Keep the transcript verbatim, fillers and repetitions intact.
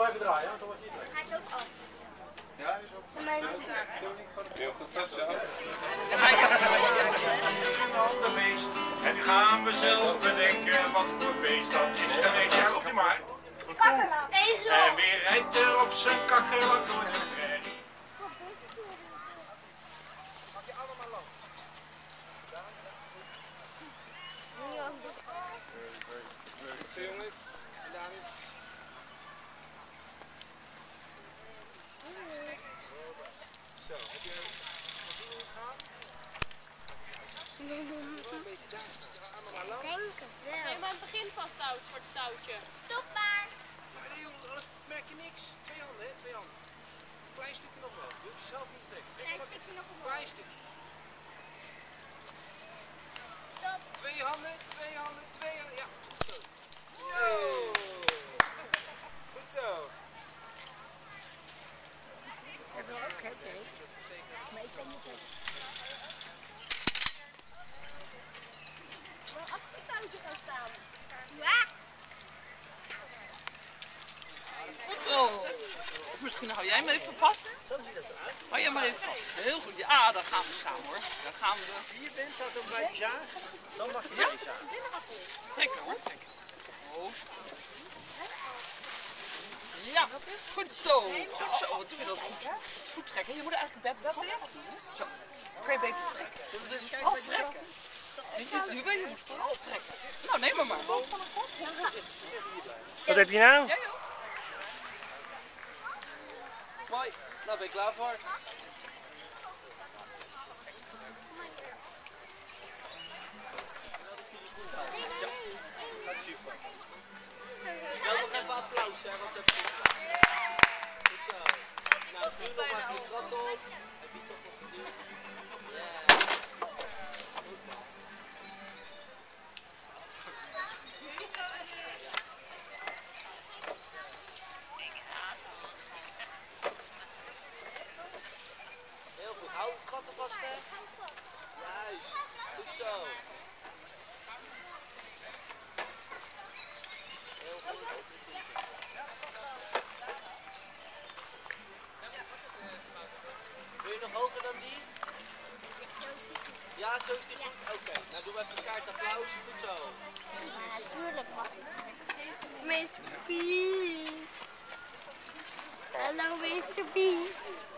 blijven draaien, want dan wordt hij druk. Hij is ook af. Ja, hij is ook. Heel goed vasthouden. De beest. En nu gaan we zelf bedenken wat voor beest dat is. Dan weet jij ook niet maar. En weer rijdt er op zijn kakkerlak door de prairie. Mag je allemaal lopen? Zo jongens, gedaan is. Zo, heb je naartoe gegaan? Een beetje daar, allemaal maar lang. Denk het wel. Nee, maar aan het begin vasthoudt voor het touwtje. Stop maar. Ja, nee jongen, anders merk je niks. Twee handen, hè, twee handen. Klein stukje nog wel, je hoeft jezelf niet te trekken. Klein stukje nog omhoog. Klein stukje. Stop. Twee handen, twee handen, twee handen. Ja, goed zo. Yo. Goed zo. Ik wil ook het maar ik weet niet of Maar achter het touwtje gaan staan. ja. Oh. Of misschien hou jij me even vast. Hou jij maar even vast. Heel goed. Ja, dan gaan we samen hoor. Dan gaan we. Als je hier bent, staat ook bij zagen. Dan mag je ja? Niet zagen. Trekken hoor, trekken. Oh. Ja, goed zo. Goed zo, wat doe je dat goed? Goed trekken. Je moet eigenlijk bed wel zo. Dan kan je beter trekken. Dus vooral trekken. Niet, niet duwen, je moet vooral trekken. Nou, neem maar maar. Wat heb je nou? Jij ook? Mooi, nou ben ik klaar voor. Wel nog even applaus, hè, want dat is goed. Goed zo. Nou, nu nog even de krat op. Heb je toch nog gezien? Ja. Goed man. Heel goed. Hou het gat er vast, hè. Juist. Goed zo. Heel goed. Wil je nog hoger dan die? Ja, zo is die goed. Oké, okay. Nou doen we even een kaart applaus. Goed zo. Ja, natuurlijk mag het. Het is meester B. Hallo meester B.